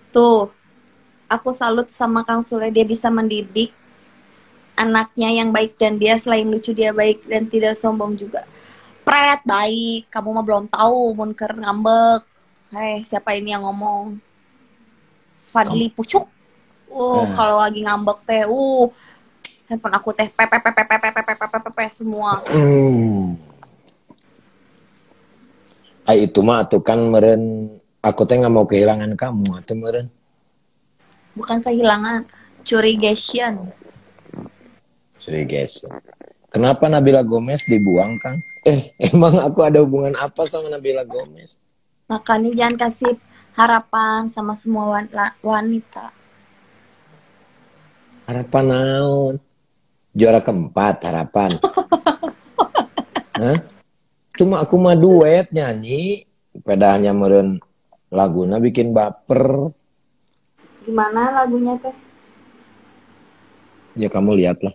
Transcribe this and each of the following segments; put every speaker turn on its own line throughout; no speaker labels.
Tuh, aku salut sama Kang Sule, dia bisa mendidik anaknya yang baik, dan dia selain lucu dia baik dan tidak sombong juga. Pret baik, kamu mah belum tahu munker ngambek. Hei, siapa ini yang ngomong?
Kamu,
Fadli Pucuk.
ah,
Kalau lagi ngambek teh, handphone aku teh pepe semua.
itu mah tuh kan meren, aku teh nggak mau kehilangan kamu atau meren.
Bukan kehilangan, curigation.
Sorry guys. Kenapa Nabila Gomez dibuang kan? Emang aku ada hubungan apa sama Nabila Gomez?
Makanya jangan kasih harapan sama semua wanita.
Harapan naon? Juara keempat harapan. Hah? Cuma aku mah duet nyanyi. Pedahnya meren laguna bikin baper.
Gimana lagunya teh?
Ya kamu lihatlah.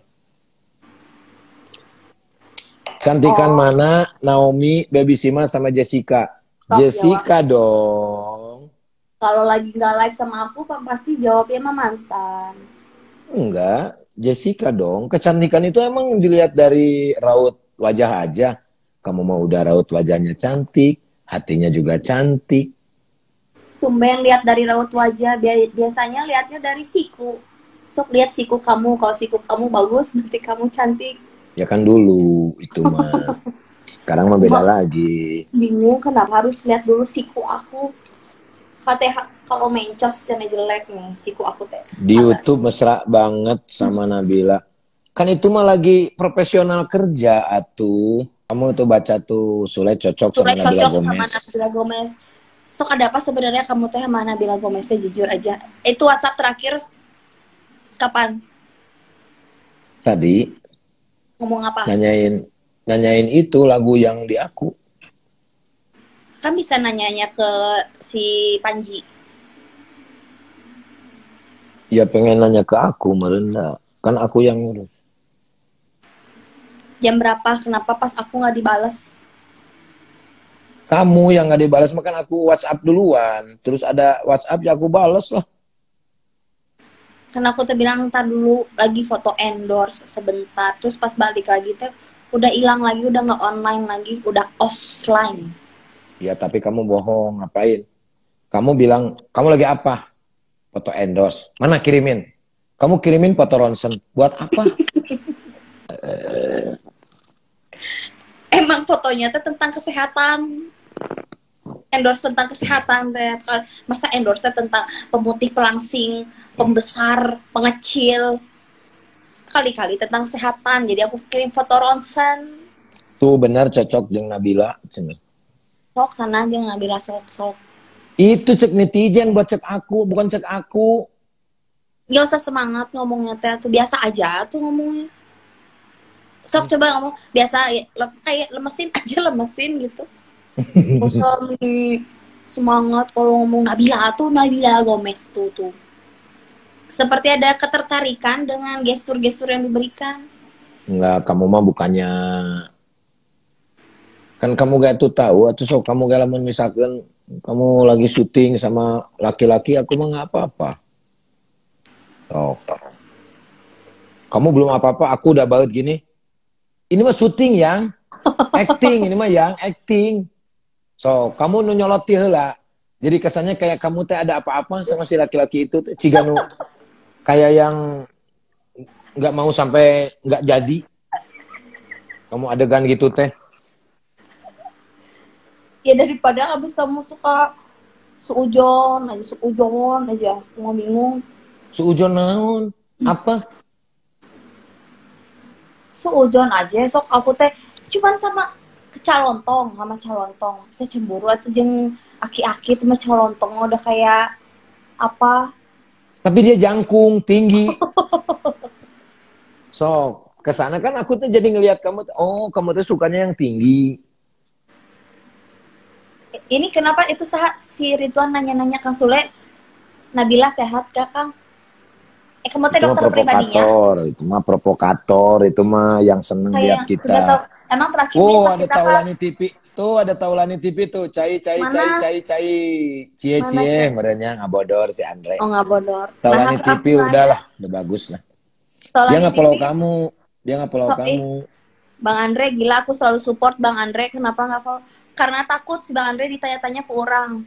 Cantikan
Oh,
mana Naomi, Baby Sima sama Jessica?
sok jawab.
Jessica dong.
Kalau lagi nggak live sama aku, pasti jawabnya mah mantan.
Enggak, Jessica dong. Kecantikan itu emang dilihat dari raut wajah aja. Kamu mau udah raut wajahnya cantik, hatinya juga cantik.
Tumben lihat dari raut wajah, biasanya lihatnya dari siku. Sok lihat siku kamu, kalau siku kamu bagus, berarti kamu cantik.
Ya kan dulu itu mah. Sekarang mah
Aku
beda
mah
lagi.
bingung kenapa harus lihat dulu siku aku. Fatihah kalau mencos cina jelek nih siku aku teh
Di
agak.
YouTube mesra banget sama Nabila. Kan itu mah lagi profesional kerja atuh. Kamu tuh baca tuh Sule cocok sama
Sudah
Nabila
cocok sama
Gomez.
Nabila Gomez. Sok ada apa sebenarnya kamu teh sama Nabila Gomez teh, jujur aja. Itu WhatsApp terakhir kapan?
Tadi
Ngomong apa?
nanyain nanyain itu lagu yang di aku.
Kan bisa nanyanya ke si Panji.
Ya pengen nanya ke aku merendah. Kan aku yang ngurus.
Jam berapa? Kenapa pas aku nggak dibales?
Kamu yang gak dibalas makan aku WhatsApp duluan. Terus ada WhatsApp ya aku bales lah.
Karena aku tuh bilang ntar dulu lagi foto endorse sebentar. Terus pas balik lagi teh udah hilang lagi, udah nggak online lagi, udah offline.
Ya tapi kamu bohong, ngapain? Kamu bilang, kamu lagi apa? Foto endorse. Mana kirimin? Kamu kirimin foto ronsen. Buat apa?
Emang fotonya tuh tentang kesehatan, endorse tentang kesehatan teh. Masa endorse tentang pemutih, pelangsing, pembesar, pengecil, kali-kali tentang kesehatan. Jadi aku kirim foto ronsen.
Tuh benar cocok dengan Nabila. Cenah.
Sok sana aja ngambil sok sok.
Itu cek netizen buat cek aku, bukan cek aku.
Gak usah semangat ngomongnya teh, tuh biasa aja tuh ngomongnya. Sok coba ngomong biasa, kayak lemesin aja, lemesin gitu. Gak usah nih semangat kalau ngomong Nabila tuh, Nabila Gomez tuh. Seperti ada ketertarikan dengan gestur-gestur yang diberikan.
Enggak, kamu mah bukannya kan kamu gak tuh tahu atau so kamu gak lamun misalkan kamu lagi syuting sama laki-laki aku mah nggak apa-apa. Oh, kamu belum apa-apa, aku udah banget gini. Ini mah syuting yang acting, ini mah yang acting. So, kamu nu nyoloti heula. Jadi kesannya kayak kamu teh ada apa-apa sama si laki-laki itu, ciganu kayak yang nggak mau sampai nggak jadi. Kamu adegan gitu teh.
Ya daripada abis kamu suka suujon aja, mau bingung.
Suujon naon? Apa?
Suujon aja, sok aku teh cuman sama calontong. Saya cemburu atau jeng aki-aki tuh mah calontong udah kayak apa.
Tapi dia jangkung, tinggi. So, kesana kan aku tuh jadi ngelihat kamu, oh kamu tuh sukanya yang tinggi.
Ini kenapa itu saat si Ridwan nanya-nanya Kang Sule, Nabila sehat gak Kang? Kamu teh
Itu mah
dokter pribadinya?
provokator, itu mah provokator, itu mah yang seneng lihat
Kayak sudah tahu.
kita.
Emang terakhir nih
Oh, ada
sakit apa?
Taulani TV. Tuh ada Taulani TV tuh,
Mana?
cie
Mana
cie,
tuh?
merenya ngabodor si Andre.
Oh nggak bodor. Nah,
Taulani
aku
TV
nggak ada.
udahlah, udah bagus lah. Dia
Taulani
nggak
TV.
follow kamu, dia nggak follow
So,
kamu.
Bang Andre gila, aku selalu support Bang Andre. Kenapa nggak follow? Karena takut si Bang Andre ditanya-tanya ke orang.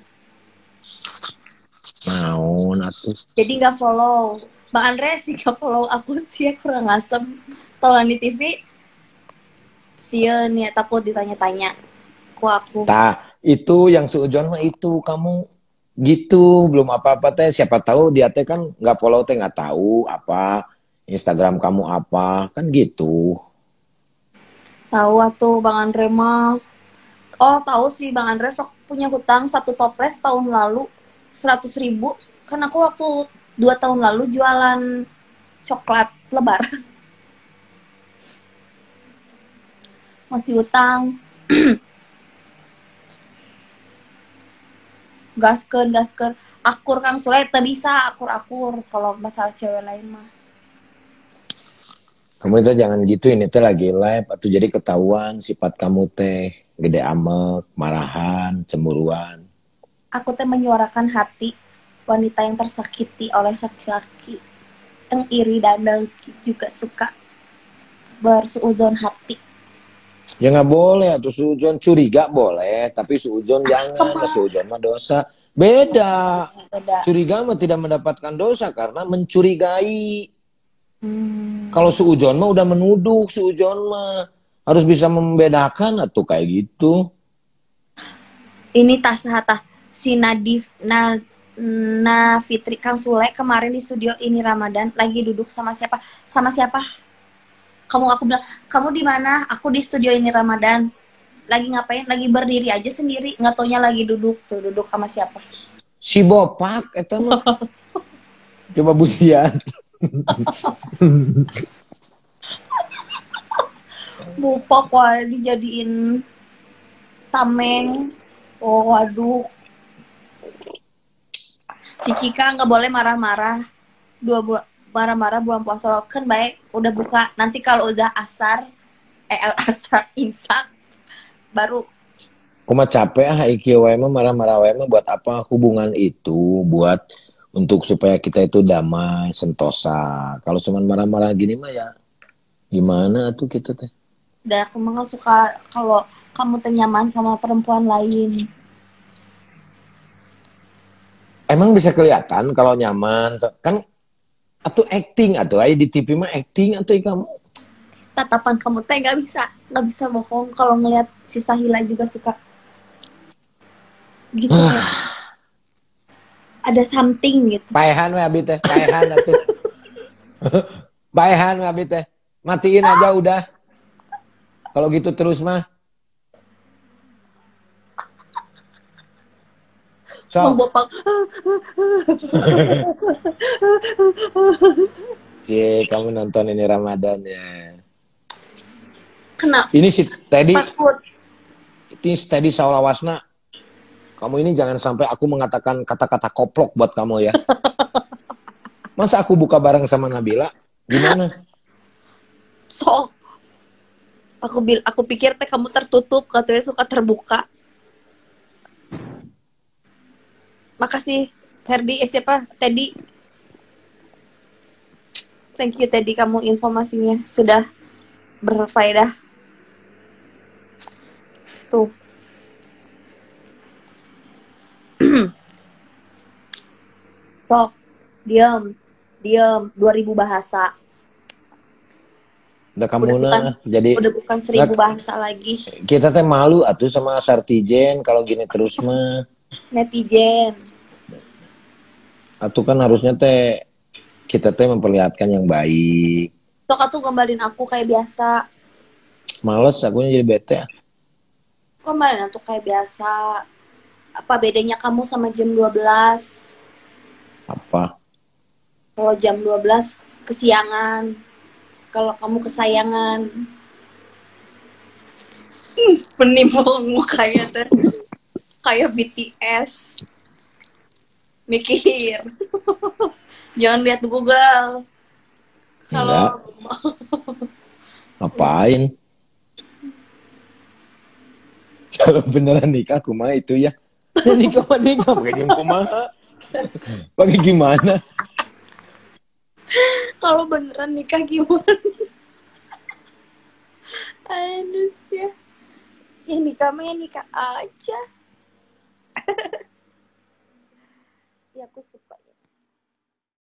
Naon atuh.
Jadi nggak follow. Bang Andre sih nggak follow aku sih, kurang asem. Taulani TV, sieun ya takut ditanya-tanya ku aku.
Itu yang seujon mah itu kamu gitu belum apa-apa teh, siapa tahu dia teh kan nggak follow teh, nggak tahu apa Instagram kamu apa kan gitu.
Tahu atuh Bang Andre mah. Oh tahu sih Bang Andre sok punya hutang satu toples tahun lalu 100.000. Kan aku waktu 2 tahun lalu jualan coklat lebaran masih hutang. Gaskeun akur Kang Sule teu bisa akur kalau masalah cewek lain mah.
Kamu itu jangan gitu, ini teh lagi live atau jadi ketahuan sifat kamu teh gede amek, marahan, cemburuan.
Aku teh menyuarakan hati wanita yang tersakiti oleh laki-laki yang iri dan juga suka bersuudzon hati.
Ya nggak boleh, atau suudzon curiga boleh, tapi suudzon jangan,
Kemana?
suudzon mah dosa. Beda.
Beda.
Curiga mah tidak mendapatkan dosa karena mencurigai.
Hmm.
Kalau suudzon mah udah menuduh, suudzon mah harus bisa membedakan atau kayak gitu.
Ini tah si Nadif Na Fitri Kang Sule kemarin di studio ini Ramadan lagi duduk sama siapa? Sama siapa? Aku bilang, "Kamu di mana?" "Aku di studio ini Ramadan." "Lagi ngapain?" "Lagi berdiri aja sendiri." Nggak taunya lagi duduk tuh, duduk sama siapa?
Si Bopak eta mah coba busian.
Bupak wah dijadiin tameng. Oh waduh. Cicika nggak boleh marah-marah. Marah-marah bulan puasa lo kan baik udah buka. Nanti kalau udah asar asar imsak baru
Kuma capek iki wae mah marah-marah wae mah buat apa hubungan itu, buat untuk supaya kita itu damai, sentosa. Kalau cuman marah-marah gini mah ya gimana tuh kita teh?
udah aku mah nggak suka kalau kamu teh nyaman sama perempuan lain.
Emang bisa kelihatan kalau nyaman kan, atau acting atau di TV mah acting atau kamu.
Tatapan kamu teh nggak bisa bohong kalau ngelihat si Sahila juga suka gitu ya. Ada something gitu.
Paehan we abi teh, paehan atuh. Paehan we abi teh. Matiin aja udah. Kalau gitu terus mah.
Bang
So,
Bopang
cie, kamu nonton ini Ramadan ya.
kena
Ini si Teddy,
takut.
ini Teddy Saulawasna. Kamu ini jangan sampai aku mengatakan kata-kata koplok buat kamu ya. Masa aku buka bareng sama Nabila? Gimana?
Sok aku pikir teh kamu tertutup, katanya suka terbuka. Makasih Herdi, siapa? Teddy. Thank you Teddy, kamu informasinya sudah berfaedah. Tuh. Sok, diam. 2000 bahasa.
Udah kamu nah, jadi
udah bukan 1000 bahasa lagi.
kita teh malu atuh sama Sartijen kalau gini terus mah.
Netizen.
Atuh kan harusnya teh kita teh memperlihatkan yang baik.
Sok atuh gambarin aku kayak biasa.
Males akunya jadi bete.
Gambarin aku kayak biasa. Apa bedanya kamu sama jam 12?
Apa?
Kalau jam 12 kesiangan. Kalau kamu kesayangan. Penimbul mukanya teh. Kayak BTS. Mikir. Jangan lihat di Google. Kalau
ngapain? Kalau beneran nikah kumaha itu ya. Ya nikah mah nikah, pakai jeung kumaha. Pakai gimana?
Kalau beneran nikah gimana? Aduh sih. Ya nikah mah ya nikah aja. Ya aku suka ya.